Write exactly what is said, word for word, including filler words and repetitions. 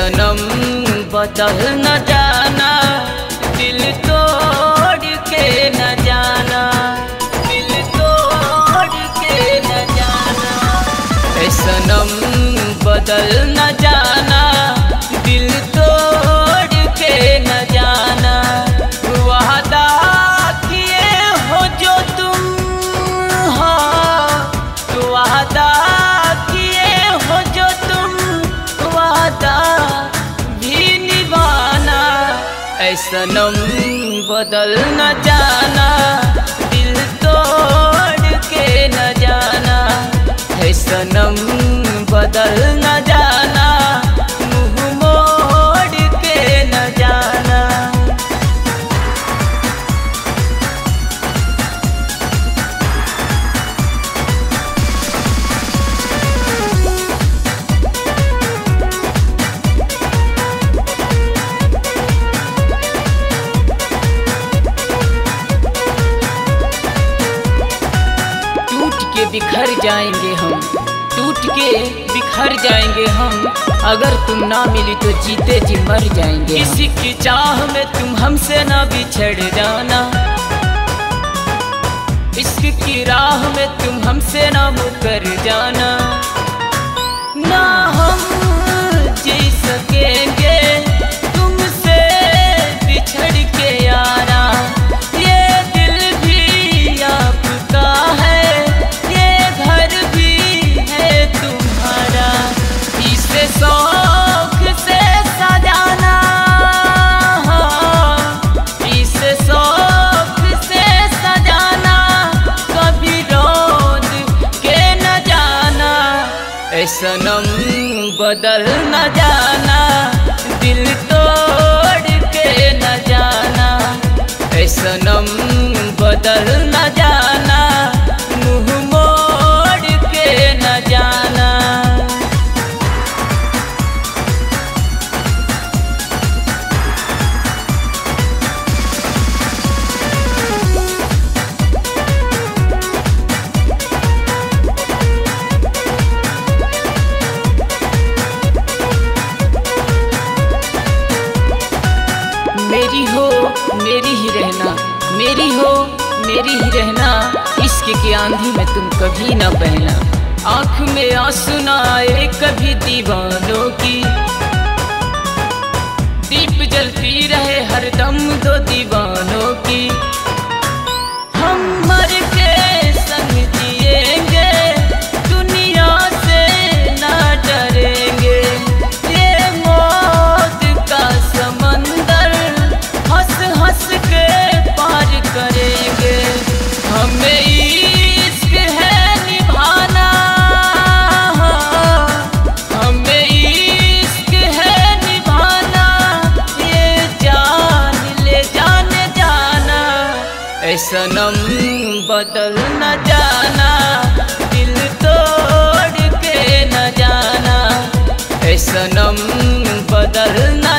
सनम बदल न जाना, दिल तोड़ के न जाना, दिल तोड़ के न जाना। ए सनम बदल न जाना, दिल तोड़ के न जाना। वादा किए हो जो तुम हो, वादा किए हो जो तुम, वादा भी निभाना। ऐ सनम बदल न जाना, दिल तोड़ के न जाना। ऐ सनम बदल न जाना, मुँह मोड़ के न जाना। बिखर जाएंगे हम, टूट के बिखर जाएंगे हम। अगर तुम ना मिली तो जीते जी मर जाएंगे। किसी की चाह में तुम हमसे ना बिछड़ जाना, इश्क की राह में तुम हमसे ना मुकर जाना। ना हम जी सकेंगे तुमसे बिछड़ के यारा, ये दिल भी आपका है, शौक से सजाना, इसे शौक से सजाना, कभी रोज के न जाना। ऐ सनम बदल न जाना, दिल तोड़ के न जाना। ऐ सनम बदल न जाना, मुँह मोड़ के न जाना। मेरी हो मेरी ही रहना, मेरी हो मेरी ही रहना। इश्क की आंधी में तुम कभी न बहना। आँख में आंसू न आए कभी दीवानों की, दीप जलती रहे हरदम दो दीवानों की। हम मर के संग जिएंगे, दुनिया से ना डरेंगे। ये मौत का समंदर हंस हंस के पार करेंगे। हमें इश्क है निभाना, हमें इश्क है निभाना। ये जान ले जाने जाना, ऐ सनम बदल न जाना, दिल तोड़ के न जाना। ऐ सनम बदल न